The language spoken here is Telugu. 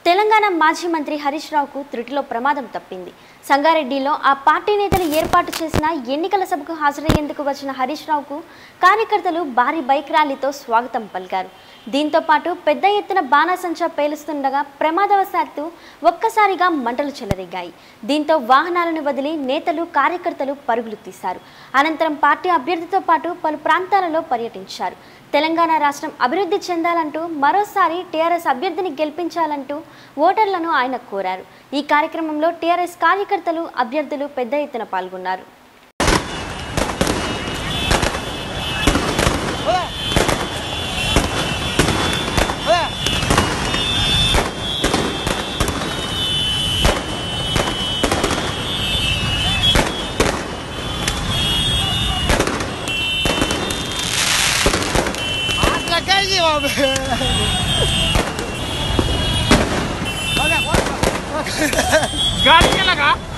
తెలంగాణ మాజీ మంత్రి హరీష్రావుకు త్రుటిలో ప్రమాదం తప్పింది. సంగారెడ్డిలో ఆ పార్టీ నేతలు ఏర్పాటు చేసిన ఎన్నికల సభకు హాజరయ్యేందుకు వచ్చిన హరీష్రావుకు కార్యకర్తలు భారీ బైక్ ర్యాలీతో స్వాగతం పలికారు. దీంతో పాటు పెద్ద ఎత్తున బాణాసంచా పేలుస్తుండగా ప్రమాదవశాత్తు ఒక్కసారిగా మంటలు చెలరేగాయి. దీంతో వాహనాలను వదిలి నేతలు కార్యకర్తలు పరుగులు తీశారు. అనంతరం పార్టీ అభ్యర్థితో పాటు పలు ప్రాంతాలలో పర్యటించారు. తెలంగాణ రాష్ట్రం అభివృద్ధి చెందాలంటూ మరోసారి టీఆర్ఎస్ అభ్యర్థిని గెలిపించాలంటూ ఓటర్లను ఆయన కోరారు. ఈ కార్యక్రమంలో టీఆర్ఎస్ కార్యకర్తలు అభ్యర్థులు పెద్ద ఎత్తున పాల్గొన్నారు. गाड़ी लगा